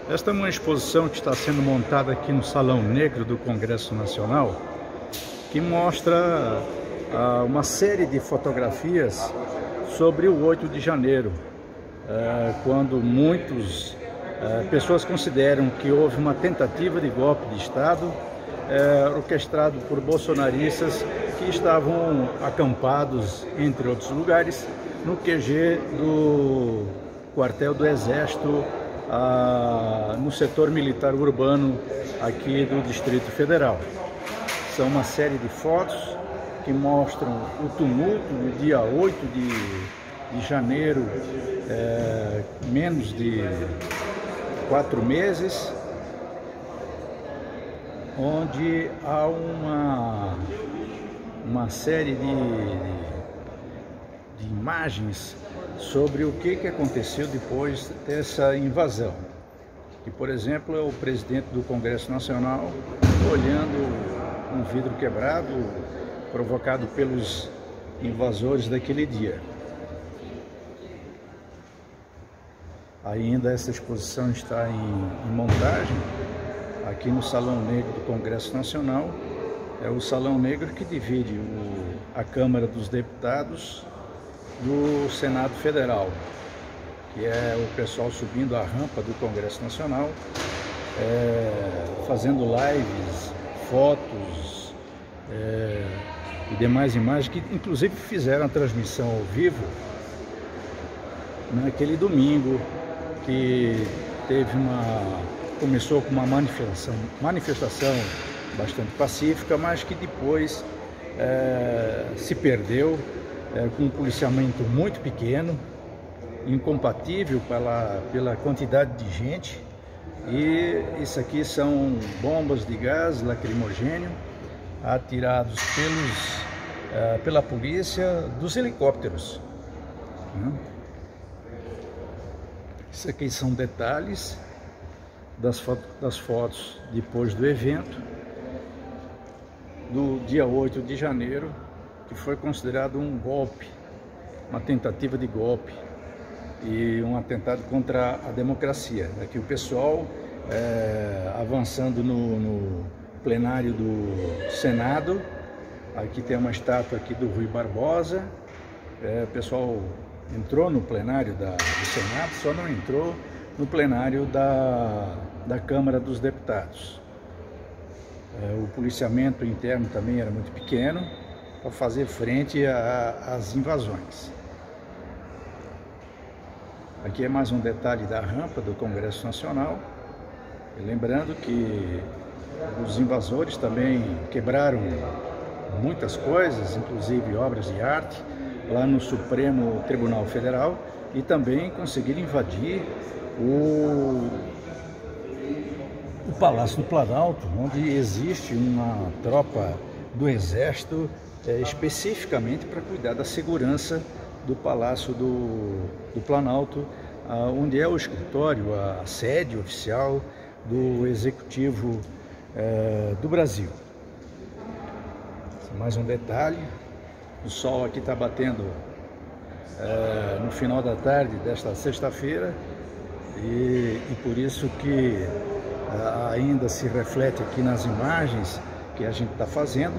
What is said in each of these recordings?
Esta é uma exposição que está sendo montada aqui no Salão Negro do Congresso Nacional, que mostra uma série de fotografias sobre o 8 de janeiro, quando muitas pessoas consideram que houve uma tentativa de golpe de Estado orquestrado por bolsonaristas que estavam acampados, entre outros lugares, no QG do quartel do Exército, no setor militar urbano aqui do Distrito Federal. São uma série de fotos que mostram o tumulto no dia 8 de janeiro, menos de 4 meses, onde há uma série de imagens sobre o que aconteceu depois dessa invasão. Que, por exemplo, é o presidente do Congresso Nacional olhando um vidro quebrado provocado pelos invasores daquele dia. Ainda essa exposição está em montagem aqui no Salão Negro do Congresso Nacional. É o Salão Negro que divide a Câmara dos Deputados do Senado Federal, que é o pessoal subindo a rampa do Congresso Nacional, fazendo lives, fotos e demais imagens, que inclusive fizeram a transmissão ao vivo naquele domingo, que começou com uma manifestação bastante pacífica, mas que depois se perdeu com um policiamento muito pequeno, incompatível pela quantidade de gente. E isso aqui são bombas de gás lacrimogêneo atirados pela polícia dos helicópteros. Isso aqui são detalhes das fotos depois do evento do dia 8 de janeiro, que foi considerado um golpe, uma tentativa de golpe e um atentado contra a democracia. Aqui o pessoal avançando no plenário do Senado. Aqui tem uma estátua aqui do Rui Barbosa. O pessoal entrou no plenário do Senado, só não entrou no plenário da Câmara dos Deputados. O policiamento interno também era muito pequeno para fazer frente às invasões. Aqui é mais um detalhe da rampa do Congresso Nacional. E lembrando que os invasores também quebraram muitas coisas, inclusive obras de arte, lá no Supremo Tribunal Federal, e também conseguiram invadir o Palácio do Planalto, onde existe uma tropa do Exército especificamente para cuidar da segurança do Palácio do Planalto, onde é o escritório, a sede oficial do Executivo do Brasil. Mais um detalhe: o sol aqui está batendo no final da tarde desta sexta-feira, e por isso que ainda se reflete aqui nas imagens que a gente está fazendo.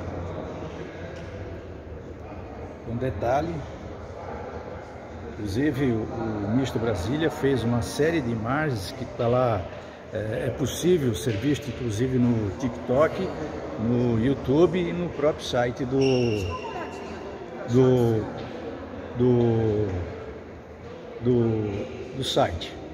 Um detalhe, inclusive o ministro Brasília fez uma série de imagens que está lá, é possível ser visto inclusive no TikTok, no YouTube e no próprio site do site.